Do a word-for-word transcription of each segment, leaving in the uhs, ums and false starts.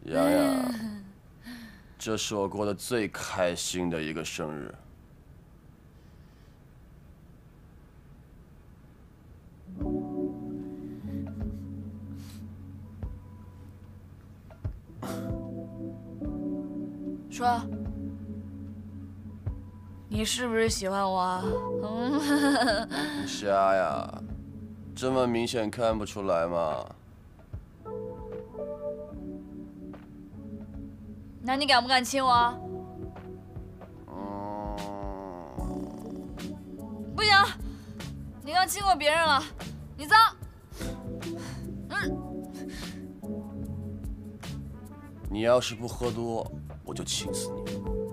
洋洋，这是我过得最开心的一个生日。 说，你是不是喜欢我？嗯， 你瞎呀？这么明显看不出来吗？ 那你敢不敢亲我？ 嗯， 不行，你刚亲过别人了，你脏。嗯， 你要是不喝多，我就亲死你。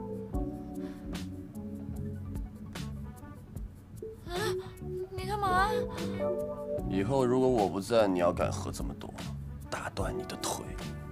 啊，你干嘛？ 以后如果我不在，你要敢喝这么多，打断你的腿。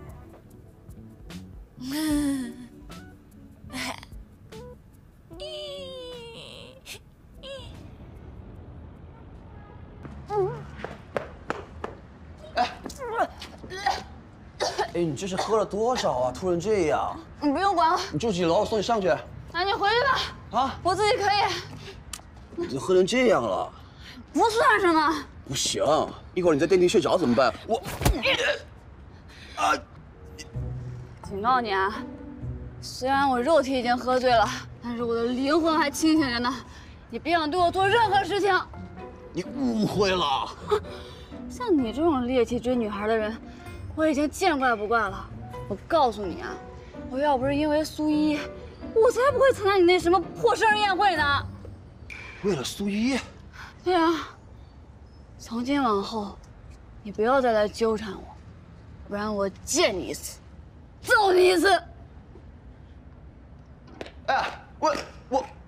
哎，你这是喝了多少啊？吐成这样！ 你不用管我， 你住几楼？我送你上去。 那你回去吧。啊，我自己可以。 你都喝成这样了， 不算什么。 不行，一会儿你在电梯睡着怎么办？我，啊！ 警告你啊，虽然我肉体已经喝醉了，但是我的灵魂还清醒着呢。你别想对我做任何事情。 你误会了。 像你这种猎奇追女孩的人。 我已经见怪不怪了。我告诉你啊，我要不是因为苏一，我才不会参加你那什么破生日宴会呢。 为了苏一？ 对啊。从今往后，你不要再来纠缠我，不然我见你一次，揍你一次。 哎，我我。